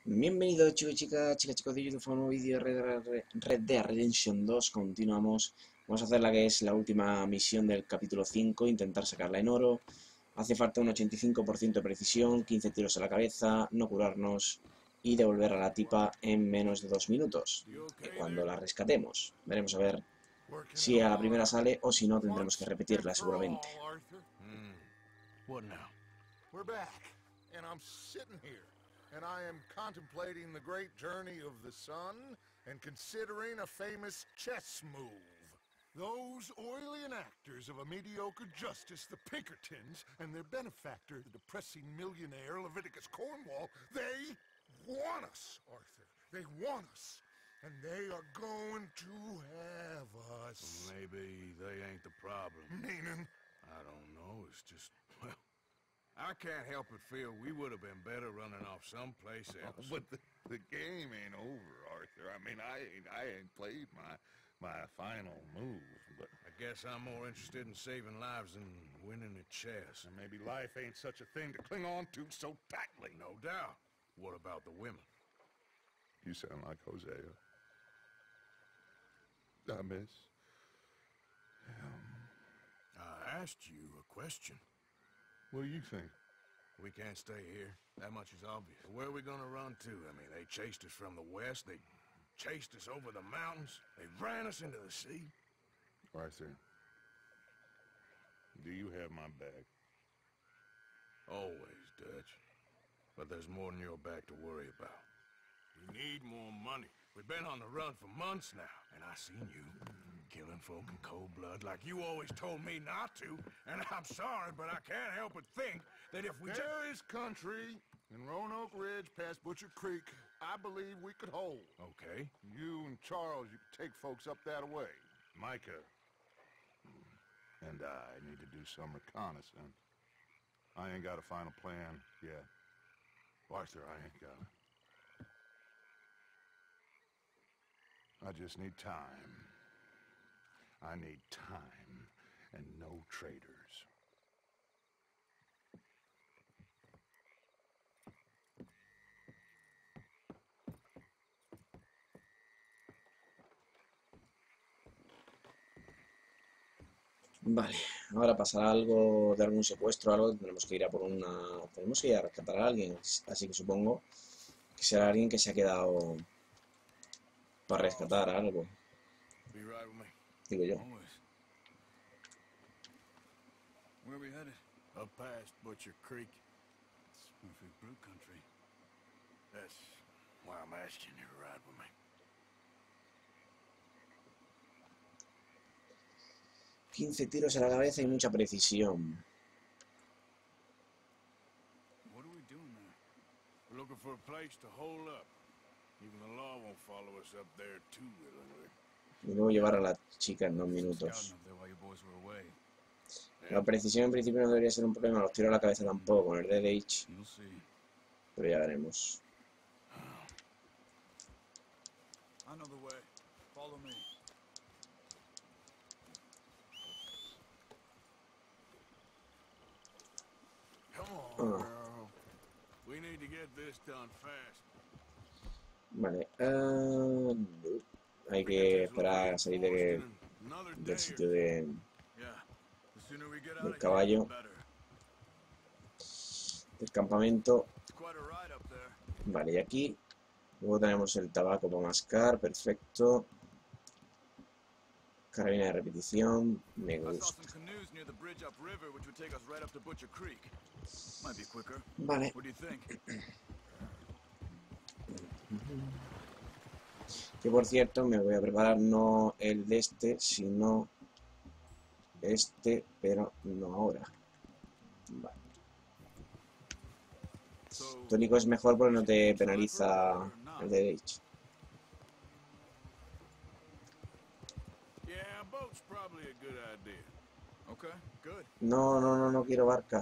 Bienvenidos chicos y chicos de YouTube a un nuevo vídeo de Red Dead Redemption 2. Continuamos. Vamos a hacer la que es la última misión del capítulo 5, intentar sacarla en oro. Hace falta un 85% de precisión, 15 tiros a la cabeza, no curarnos y devolver a la tipa en menos de 2 minutos, cuando la rescatemos. Veremos a ver si a la primera sale o si no tendremos que repetirla seguramente. What now? We're back, and I'm sitting here, and I am contemplating the great journey of the sun and considering a famous chess move. Those oily enactors of a mediocre justice, the Pinkertons, and their benefactor, the depressing millionaire Leviticus Cornwall, they want us, Arthur. They want us. And they are going to have us. Maybe they ain't the problem. Meaning? I don't know, it's just, well, I can't help but feel we would have been better running off someplace else. But the game ain't over, Arthur. I mean, I ain't played my final move, but I guess I'm more interested in saving lives than winning at chess. and maybe life ain't such a thing to cling on to so tightly. No doubt. What about the women? You sound like Hosea. I miss. I asked you a question. What do you think? We can't stay here. That much is obvious. Where are we gonna run to? I mean, they chased us from the west. They chased us over the mountains. They ran us into the sea. Arthur, do you have my back? Always, Dutch. But there's more than your back to worry about. We need more money. We've been on the run for months now, and I seen you killing folk in cold blood like you always told me not to. And I'm sorry, but I can't help but think that if we There is country in Roanoke Ridge past Butcher Creek I believe we could hold. Okay. You and Charles, you could take folks up that way. Micah and I need to do some reconnaissance. I ain't got a final plan yet. Arthur, I ain't got it. I just need time. I need time and no traitors. Vale, ahora pasará algo de algún secuestro o algo, tendremos que ir a por una... Tenemos que ir a rescatar a alguien, así que supongo que será alguien que se ha quedado para rescatar algo, Be right with me. digo yo. Always. Where are we headed? Up past Butcher Creek. It's perfect blue country. That's why I'm asking you to ride with me. 15 tiros a la cabeza y mucha precisión. What are we doing there? We're looking for a place to hole up. Even the law won't follow us up there too willingly. Y luego llevar a la chica en 2 minutos. La precisión en principio no debería ser un problema, los tiros a la cabeza tampoco, con el DDH. Pero ya veremos. I know the way. Follow me. Come on, girl. We need to get this done fast. Vale, hay que esperar a salir del sitio del caballo, del campamento. Vale, y aquí luego tenemos el tabaco para mascar, perfecto. Carabina de repetición, me gusta. Vale. Que por cierto me voy a preparar no el de este, sino este, pero no ahora. Vale. Tónico es mejor porque no te penaliza el DDH. No quiero barca.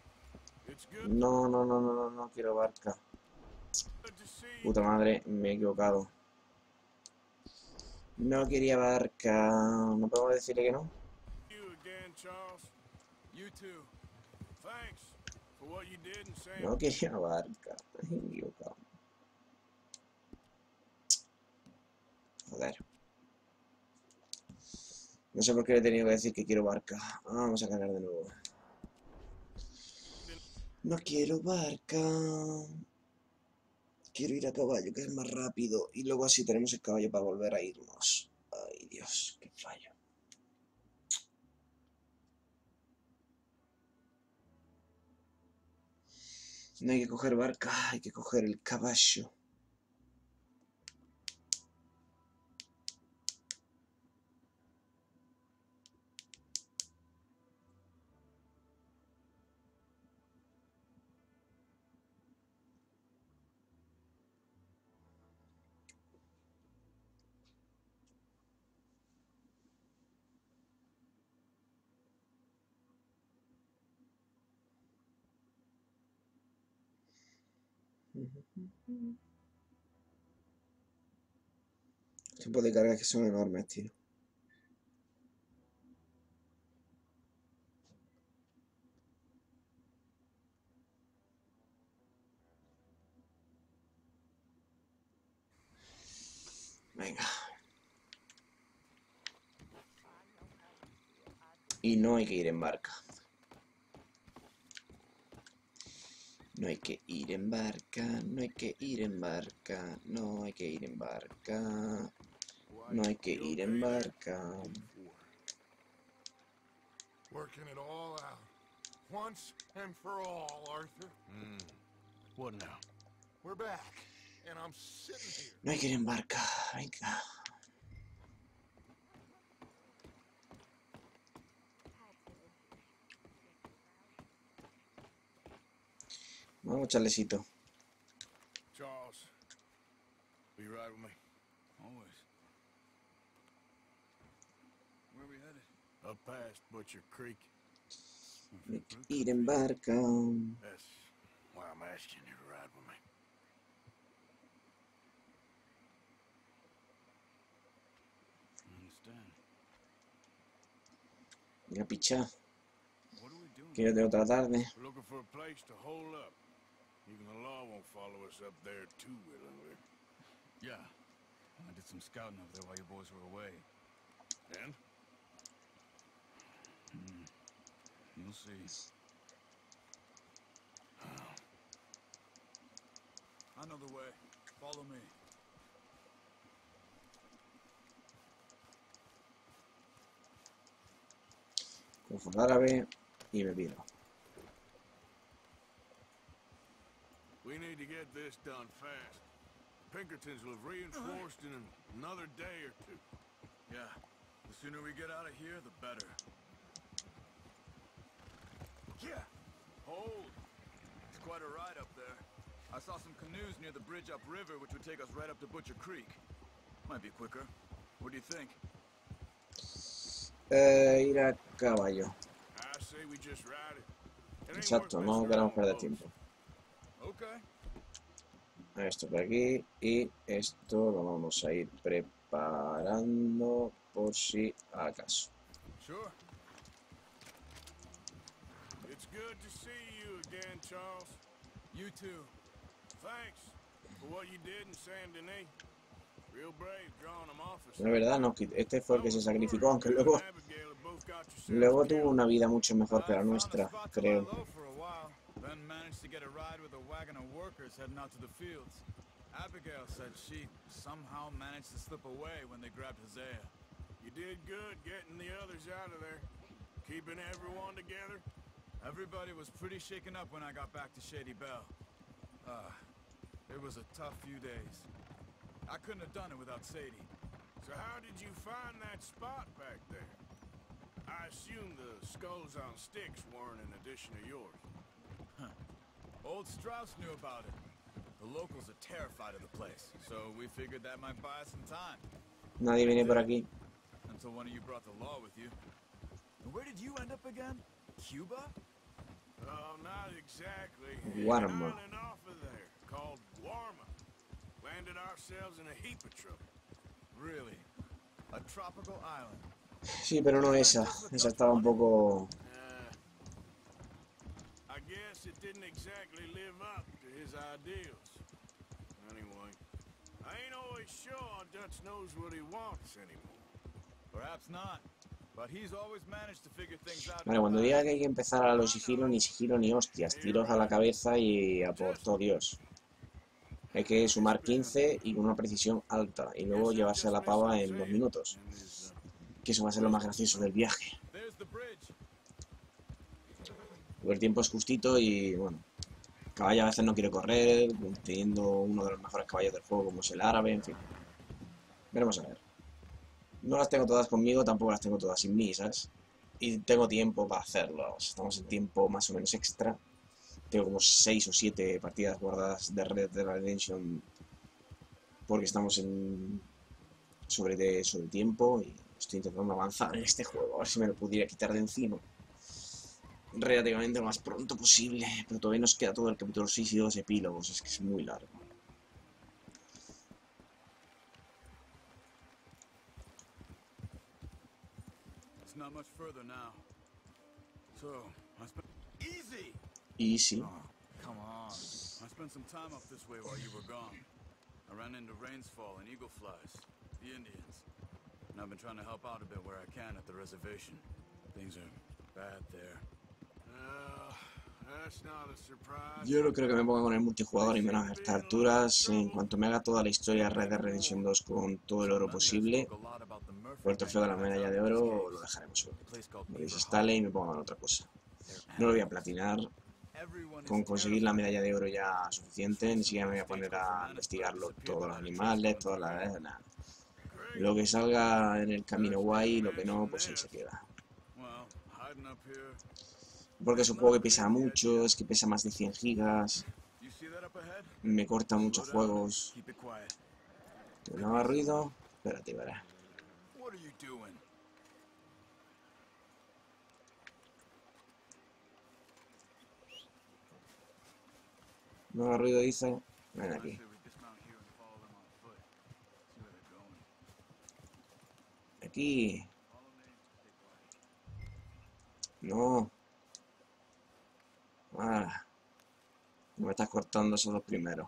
No quiero barca. Puta madre, me he equivocado. No quería barca. ¿No podemos decirle que no? No quería barca. Me he equivocado. Joder. No sé por qué le he tenido que decir que quiero barca. Vamos a cargar de nuevo. No quiero barca. Quiero ir a caballo, que es más rápido. Y luego así tenemos el caballo para volver a irnos. Ay, Dios, qué fallo. No hay que coger barca, hay que coger el caballo. Los tiempos de carga que son enormes, tío. Venga. Y no hay que ir en barca. No hay que ir en barca, no hay que ir en barca, no hay que ir en barca, no hay que ir en barca. Working it all out. Once and for all, Arthur. What now? We're back, and I'm sitting here. No hay que ir en barca, venga. Vamos, chalecito. Charles, will you ride with me? Always. Where are we headed? Up past Butcher Creek. No hay que ir en barca. That's why I'm asking you to ride with me. I understand. Venga, picha. What are we doing? Quiero de otra tarde. We're looking for a place to hole up. Even the law won't follow us up there too willingly. Yeah. I did some scouting up there while you boys were away. And? You'll see. I know the way. Follow me. Cojo el árabe y me piro. We need to get this done fast. Pinkertons will have reinforced in another day or two. Yeah. The sooner we get out of here, the better. Yeah. Hold. It's quite a ride up there. I saw some canoes near the bridge upriver, which would take us right up to Butcher Creek. Might be quicker. What do you think? Ir a caballo. I say we just ride it. It ain't Exacto, worth no messing queremos around perder with tiempo. Okay. Esto por aquí y esto lo vamos a ir preparando por si acaso. Sure. It's good to see you again, Charles. You too. Thanks for what you did in Saint Denis. Real brave drawing them off us. La verdad, no, este fue el que se sacrificó, aunque luego tuvo una vida mucho mejor que la nuestra, creo. Then managed to get a ride with a wagon of workers heading out to the fields. Abigail said she somehow managed to slip away when they grabbed Hosea. You did good getting the others out of there. Keeping everyone together. Everybody was pretty shaken up when I got back to Shady Belle. It was a tough few days. I couldn't have done it without Sadie. So how did you find that spot back there? I assume the skulls on sticks weren't an addition of yours. Old Strauss knew about it. The locals are terrified of the place, so we figured that might buy us some time. Nadie viene por aquí. Until one of you brought the law with you. And where did you end up again? Cuba? Oh, not exactly. Warma. An island off of there called Warma. Landed ourselves in a heap of trouble. Really? A tropical island? Sí, pero no esa. Esa estaba un poco... I guess it didn't exactly live up to his ideals. Anyway, I ain't always sure Dutch knows what he wants anymore. Perhaps not, but he's always managed to figure things out. Vale, cuando diga que hay que empezar a los sigilo, ni sigilo ni hostias. Tiros a la cabeza y a por todo Dios. Hay que sumar 15 y con una precisión alta. Y luego llevarse a la pava en 2 minutos. Que eso va a ser lo más gracioso del viaje. Porque el tiempo es justito y, bueno, el caballo a veces no quiere correr, teniendo uno de los mejores caballos del juego como es el árabe, en fin. Veremos a ver. No las tengo todas conmigo, tampoco las tengo todas sin mí, ¿sabes? Y tengo tiempo para hacerlo. Estamos en tiempo más o menos extra. Tengo como 6 o 7 partidas guardadas de Red Dead Redemption porque estamos en sobre tiempo y estoy intentando avanzar en este juego, a ver si me lo pudiera quitar de encima relativamente lo más pronto posible, pero todavía nos queda todo el capítulo 6 y 2 epílogos, es que es muy largo. It's not much further now. So, Easy. Oh, come on. I spent some time up this way while you were gone. I ran into Rainsfall and Eagle Flies, the Indians. And I've been trying to help out a bit where I can at the reservation. Things are bad there. That's not a surprise. Yo no creo que me ponga con el multijugador y menos a estas alturas. En cuanto me haga toda la historia de Red Dead Redemption 2 con todo el oro posible, por el trofeo de la medalla de oro, lo dejaremos solo. Me desinstale y me ponga en otra cosa. No lo voy a platinar. Con conseguir la medalla de oro ya suficiente, ni siquiera me voy a poner a investigarlo, todos los animales, todas las... nada. Lo que salga en el camino guay, lo que no, pues ahí se queda. Porque es un juego que pesa mucho, es que pesa más de 100 gigas, me corta muchos juegos. ¿Que no haga ruido? Espérate, verá. No haga ruido, dice. Ven aquí. Aquí. No. Ah. No me estás cortando esos dos primeros.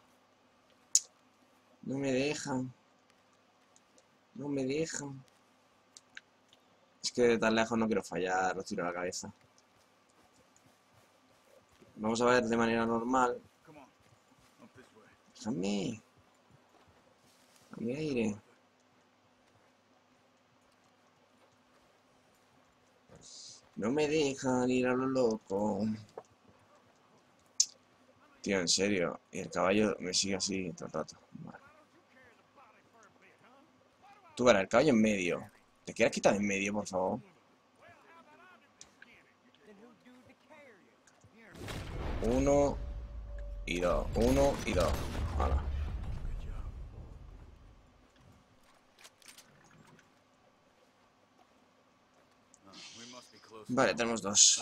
No me dejan. No me dejan. Es que de tan lejos no quiero fallar, los tiro a la cabeza. Vamos a ver de manera normal. Déjame. A mi aire. No me dejan ir a lo loco. Tío, en serio. Y el caballo me sigue así todo el rato. Vale. Tú verás, el caballo en medio. ¿Te quieres quitar en medio, por favor? Uno y dos. Uno y dos. Hala. Vale, tenemos dos.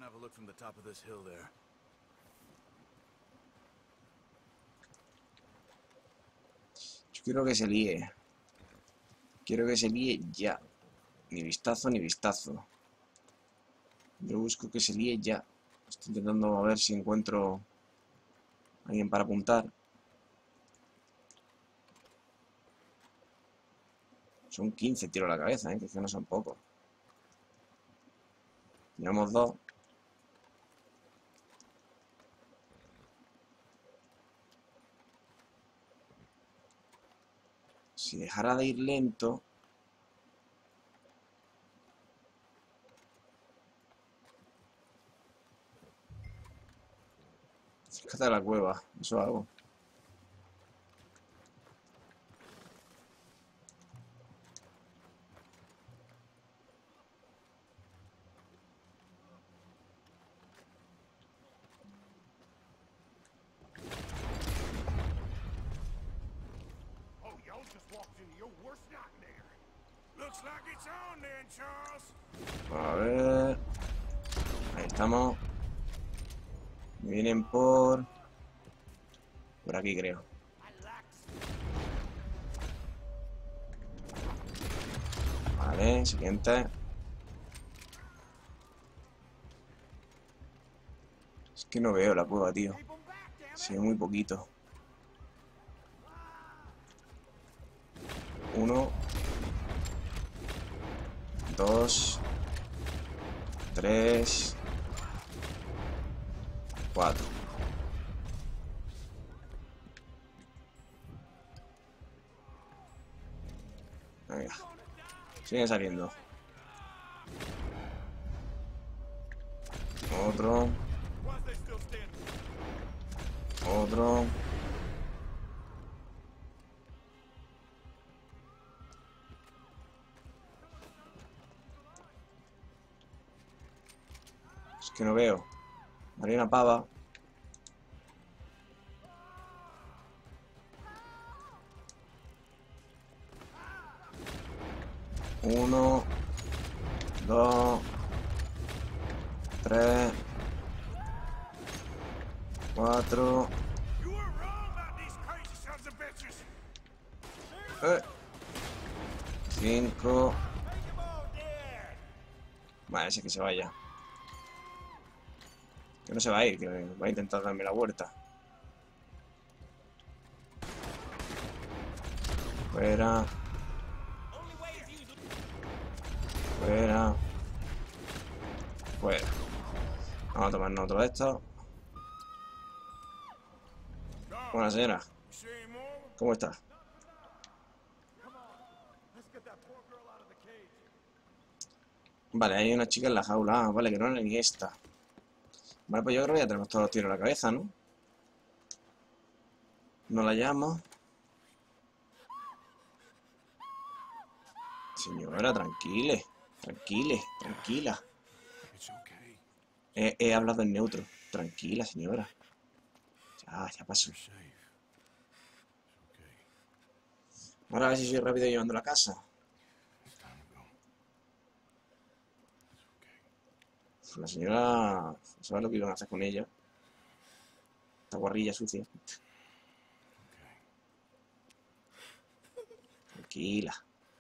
Yo quiero que se líe. Quiero que se líe ya. Ni vistazo, ni vistazo. Yo busco que se líe ya. Estoy intentando a ver si encuentro a alguien para apuntar. Son 15 tiros a la cabeza, que no son pocos. Llevamos dos. Si dejara de ir lento... Acércate a la cueva, eso hago. A ver... Ahí estamos. Vienen por aquí, creo. Vale, siguiente. Es que no veo la cueva, tío. Se ve muy poquito. 1, 2, 3, 4. Venga. Sigue saliendo. Otro. Otro. Es que no veo. Hay una pava. Uno, 2, 3, 4. 5. Vale, ese que se vaya. Que no se va a ir, que va a intentar darme la vuelta. Fuera. Fuera. Fuera. Vamos a tomarnos otro de estos. Buena señora. ¿Cómo está? Vale, hay una chica en la jaula. Ah, vale, que no era ni esta. Vale, pues yo creo que ya tenemos todos los tiros en la cabeza, ¿no? No la llamo. Señora, tranquile. Tranquile, tranquila. He hablado en neutro. Tranquila, señora. Ya pasó. Ahora a ver si soy rápido llevando a casa. La señora... ¿Sabes lo que iban a hacer con ella? Esta guarrilla sucia. Tranquila.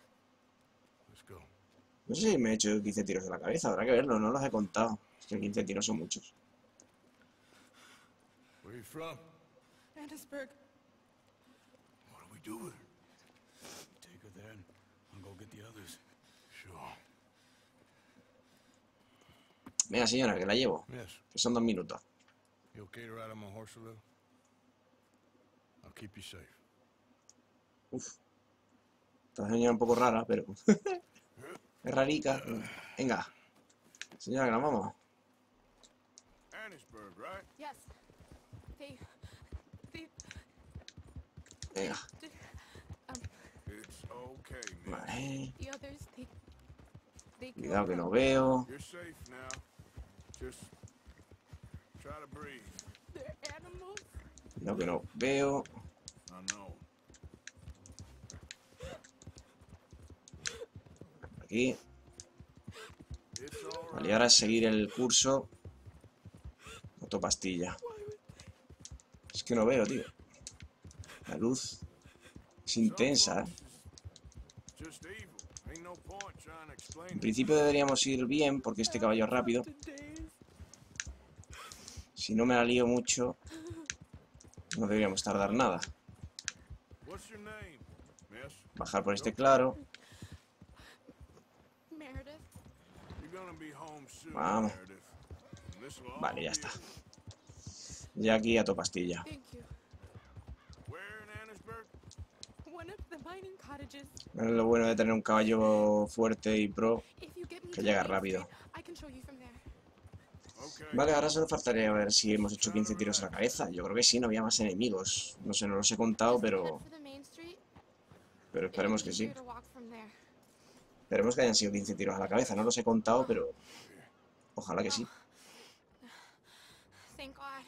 No sé si me he hecho 15 tiros en la cabeza. Habrá que verlo, no los he contado. Es que 15 tiros son muchos. Where you from? Annesburg. What do we do with her? Take her there and I'll go get the others. Sure. Venga, señora, que la llevo. Yes. Que son 2 minutos. You okay to ride on my horse a little? I'll keep you safe. Uf. Esta señora un poco rara, pero... es rarica. Venga. Señora, que nos vamos. Annesburg, right? Yes. They Venga. It's okay, man. Vale. the others they Cuidado que killed no them. veo. You're safe now. Just try to breathe. They're animals. Cuidado que no veo. I know. Aquí. It's all Vale, right. y ahora es seguir el curso. Autopastilla. Es que no veo, tío. La luz es intensa, ¿eh? Just evil. Ain't no point trying to explain En it. principio deberíamos ir bien porque este caballo es rápido. Si no me la lío mucho, no deberíamos tardar nada. What's your name, miss? Bajar por este claro. Meredith. You're gonna be home soon, Vamos. Meredith. And this'll all Vale, ya be está. over. Ya aquí a pastilla. Thank you. Where in Annesburg? One of the mining cottages. Es lo bueno de tener un caballo fuerte y pro. If you get me Que to llega Main rápido. Street, I can show you from there. Okay. Vale, ahora solo faltaría ver si hemos hecho 15 tiros en la cabeza. Yo creo que sí, no había más enemigos. No sé, no los he contado, Just head pero for the main street. esperemos que It'll be sí. easier to walk from there. Esperemos que hayan sido 15 tiros a la cabeza. No los he contado, pero ojalá que sí. Thank God.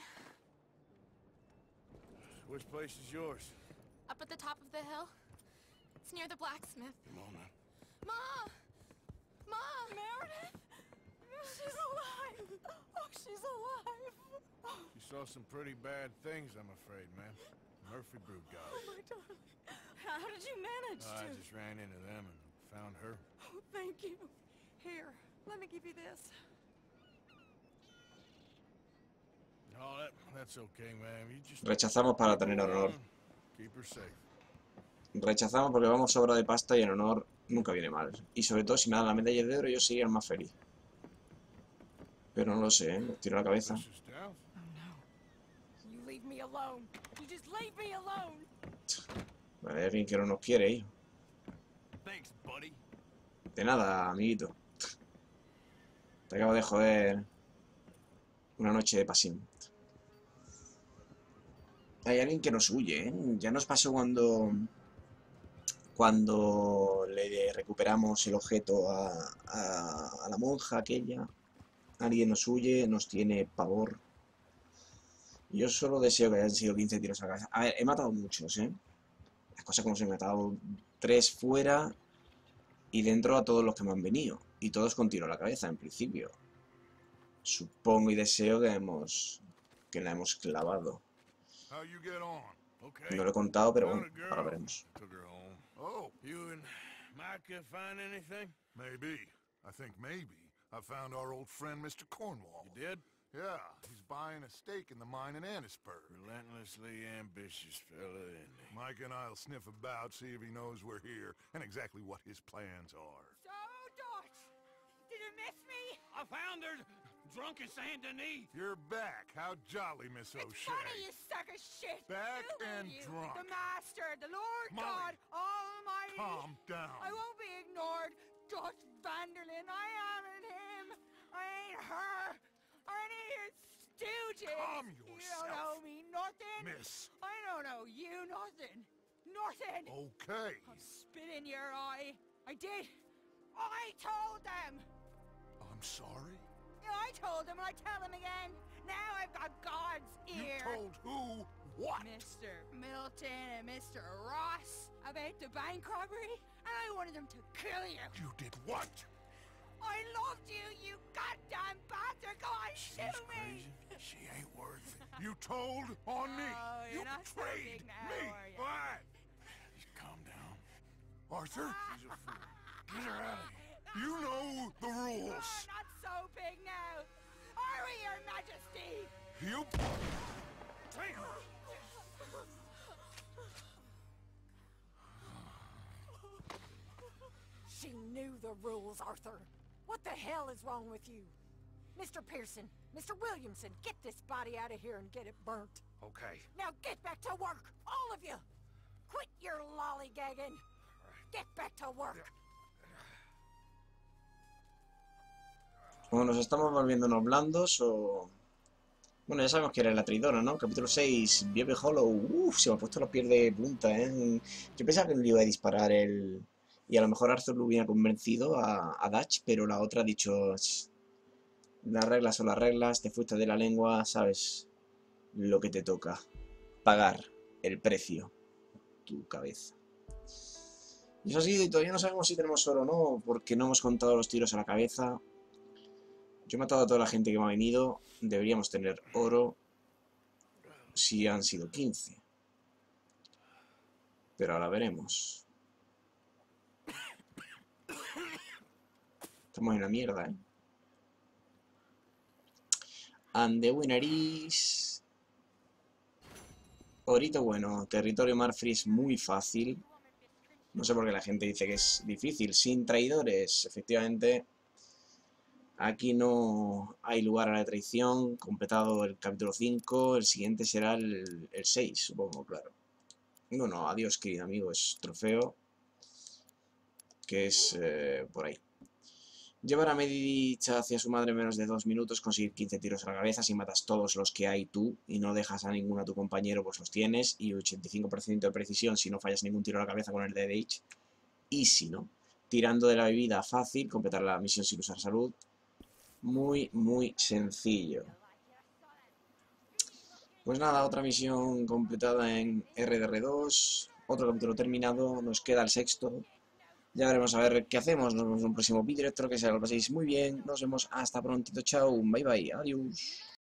Which place is yours? Up at the top of the hill. It's near the blacksmith. Come on now. Mom! Mom! Meredith! She's alive! Oh, she's alive! You saw some pretty bad things, I'm afraid, man. Murphy Brood got Oh, it. my darling. How did you manage I to? just ran into them and found her. Oh, thank you. Here, let me give you this. No, that's okay, man. You just Rechazamos para keep her tener honor. warm, keep her safe. Rechazamos porque vamos sobra de pasta y el honor nunca viene mal. Y sobre todo si me dan la medalla de oro yo sería el más feliz. Pero no lo sé, me tiro la cabeza. Mrs. Downs? Oh no. You leave me alone. You just leave me alone. Vale, hay alguien que no nos quiere, hijo. Thanks, buddy. De nada, amiguito. Te acabo de joder una noche de pasión. Hay alguien que nos huye, ¿eh? Ya nos pasó cuando le recuperamos el objeto a la monja aquella. Alguien nos huye, nos tiene pavor. Yo solo deseo que hayan sido 15 tiros a la cabeza. A ver, he matado muchos, ¿eh? Las cosas como se he matado 3 fuera y dentro a todos los que me han venido. Y todos con tiro a la cabeza, en principio. Supongo y deseo que la hemos clavado. How you get on? Okay. No lo he contado, pero Found bueno, a girl. ahora veremos. Took her home. Oh, You and Micah find anything? maybe. I think maybe. I found our old friend, Mr. Cornwall. You did? Yeah, he's buying a stake in the mine in Annisburg. Relentlessly ambitious fella, isn't he? Mike and I'll sniff about, see if he knows we're here, and exactly what his plans are. So, Dutch, did you miss me? I found her drunk in Saint Denis. You're back. How jolly, Miss It's O'Shea. funny, you suck of shit. Back Who are and you? drunk. The Master, the Lord Molly. God Almighty. Calm down. I won't be ignored. Dutch Vanderlyn, I ain't him. I ain't her. I ain't his stooges. Calm You yourself. don't know me nothing. Miss. I don't know you nothing. Nothing. Okay. I'll spit in your eye. I did. I told them. I'm sorry? Yeah, I told them and I tell them again. Now I've got God's You ear. told who what? Mr. Milton and Mr. Ross about the bank robbery, and I wanted them to kill you. You did what? I loved you, you goddamn bastard! Go on, She's shoot me! crazy. She ain't worth it. You told on me. Oh, You you're not so betrayed big now, me. are you? Why? Just calm down. Arthur, She's a fool. Get her out of here. you know the Oh, rules. not so big now! Are we, Your Majesty? You... Take her. She knew the rules, Arthur. What the hell is wrong with you? Mr. Pearson, Mr. Williamson, get this body out of here and get it burnt. Okay. Now get back to work, all of you! Quit your lollygagging! Get back to work! Como nos estamos volviendo unos blandos o... Bueno, ya sabemos que era la traidora, ¿no? Capítulo 6, Biebe Hollow. Uff, se me ha puesto la piel de punta, ¿eh? Yo pensaba que no le iba a disparar el... Y a lo mejor Arthur lo hubiera convencido a Dutch, pero la otra ha dicho... Las reglas son las reglas, te fuiste de la lengua, sabes lo que te toca. Pagar el precio. Tu cabeza. Y eso ha sido, y todavía no sabemos si tenemos oro o no, porque no hemos contado los tiros a la cabeza. Yo he matado a toda la gente que me ha venido. Deberíamos tener oro si han sido 15. Pero ahora veremos. Estamos en la mierda, ¿eh? And the winner is... Orito bueno. Territorio Marfree es muy fácil. No sé por qué la gente dice que es difícil. Sin traidores, efectivamente... Aquí no hay lugar a la traición. Completado el capítulo 5. El siguiente será el 6, supongo, claro. Bueno, adiós, querido amigo. Es trofeo. Que es por ahí. Llevar a Medivh hacia su madre en menos de 2 minutos. Conseguir 15 tiros a la cabeza. Si matas todos los que hay tú y no dejas a ninguno a tu compañero, pues los tienes. Y 85% de precisión si no fallas ningún tiro a la cabeza con el DDH. Y si no, tirando de la bebida fácil. Completar la misión sin usar salud. Muy, muy sencillo. Pues nada, otra misión completada en RDR2. Otro capítulo terminado. Nos queda el 6º. Ya veremos a ver qué hacemos. Nos vemos en un próximo vídeo. Espero que se lo paséis muy bien. Nos vemos hasta prontito. Chao. Bye bye. Adiós.